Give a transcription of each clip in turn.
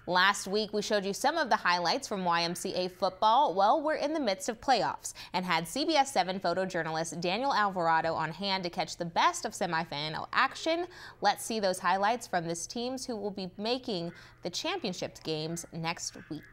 Last week, we showed you some of the highlights from YMCA football. Well, we're in the midst of playoffs and had CBS 7 photojournalist Daniel Alvarado on hand to catch the best of semifinal action. Let's see those highlights from this teams who will be making the championship games next week.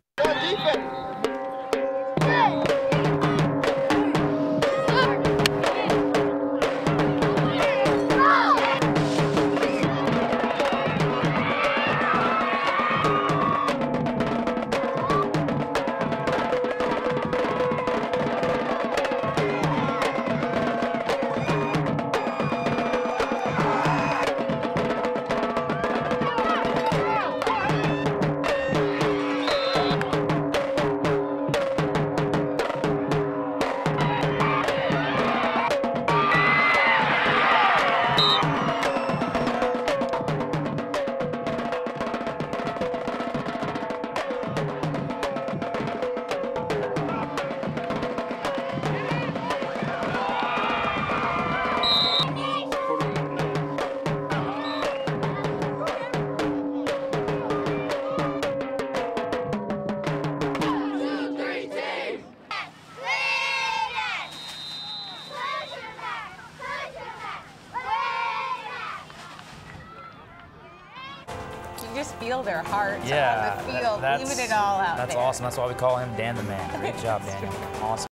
You just feel their hearts on the field, leaving it all out there. That's awesome. That's why we call him Dan the Man. Great job, Daniel. Awesome.